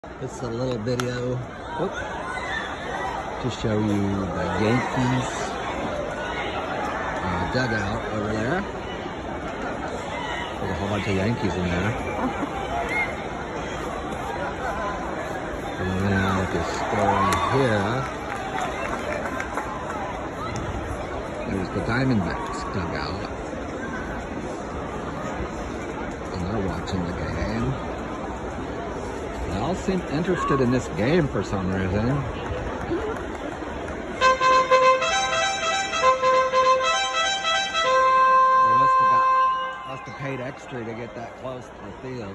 It's a little video to show you the Yankees dugout over there. There's a whole bunch of Yankees in there. And now if you scroll here, there's the Diamondbacks dugout. And they're watching the game. They all seem interested in this game for some reason. They must have paid extra to get that close to the field.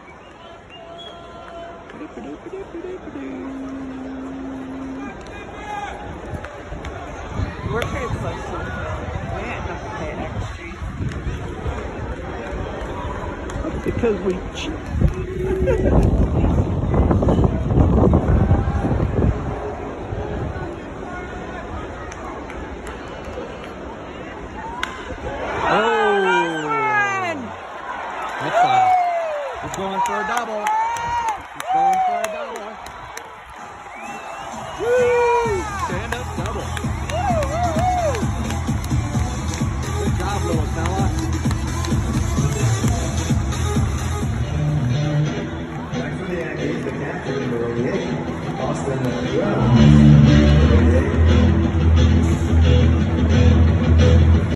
We're pretty close to the field. We didn't have to pay extra. That's because we cheat. He's going for a double. He's going for a double. Woo! Stand up double. Good job, little fella. Back for the Yankees, the captain, number 88, Austin.